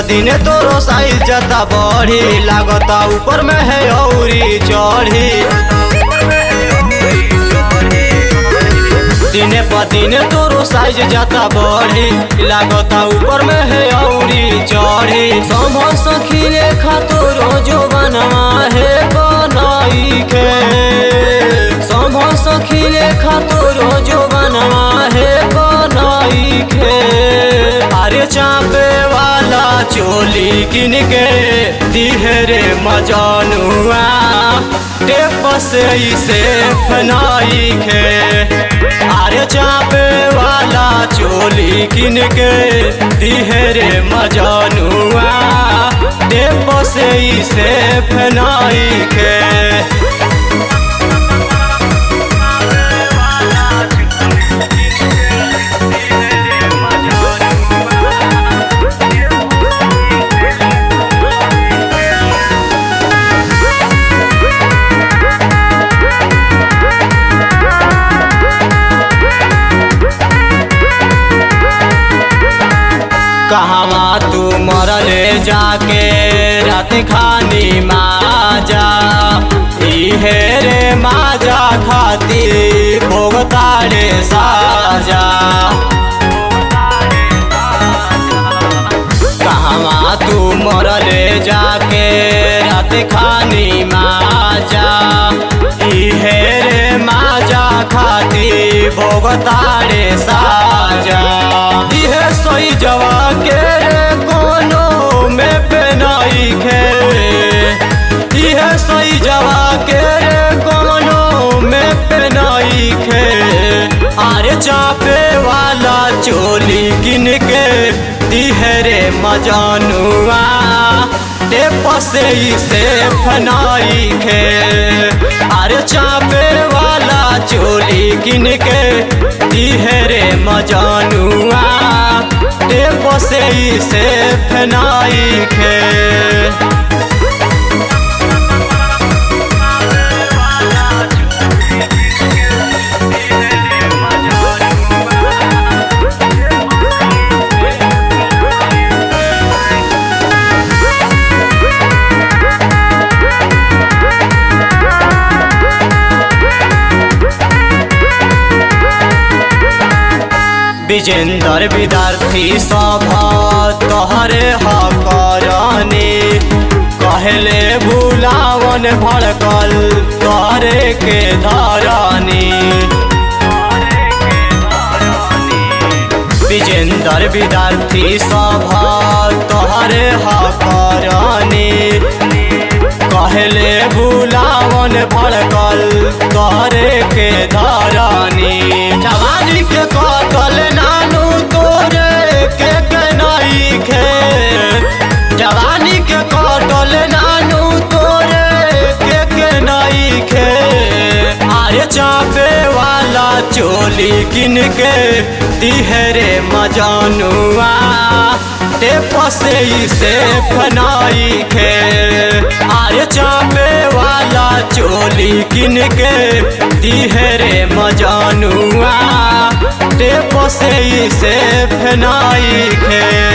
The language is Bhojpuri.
दिन तोरो साइज जता बढ़ी, लागता ऊपर में है औरी चढ़ी। दिन प दिन तोरो साइज जता बढ़ी, लागता ऊपर में है औरी चढ़ी। समझ सखी रेखा तोरो जो बनवा है बनाई के, समझ सखी रेखा तोरो जो बनवा है बनाई के। अरे चापे वाला चोली किन के दिहरे मजानुआ, टेप से इसे फनाई के। अरे चापे वाला चोली किन के दिहरे मजानुआ, टेप से इसे फनाई के। कहवा तू मरले जाके रात खानी माजा, इहे रे माजा खातिर भोगतारे साजा। कहवा तू मरले जाके रात खानी माजा, इहे रे माजा खातिर भोगतारे साजा। इहे सोई जवा के कोनो में पेनाई खे, इहे सोई जवा के कोनो में पेनाई खे। अरे चापे वाला चोली किन के दिहरे मजानुआ, टेप से इसे फनाई खे। अरे चापे वाला चोली किन के दिहरे मजानुआ, टेप से इसे फनाई खे। विजेंदर विद्यार्थी सभा तोहरे हकरानी, कहले बुलावन भड़कल तोहरे के धरानी। विजेंदर विद्यार्थी सभा तोहरे हकरानी, कहले बुलावन भड़कल तोहरे के धरानी। जवानी के कटल नानू तोरे के नहीं खे, जवानी के कटल नानू तोरे के नहीं खे। अरे चापे वाला चोली किन के दिहरे मजानुआ, टेप से इसे फनाई खे। अरे चापे वाला चोली किन के दिहरे मजानुआ, टेप से इसे फनाई खे।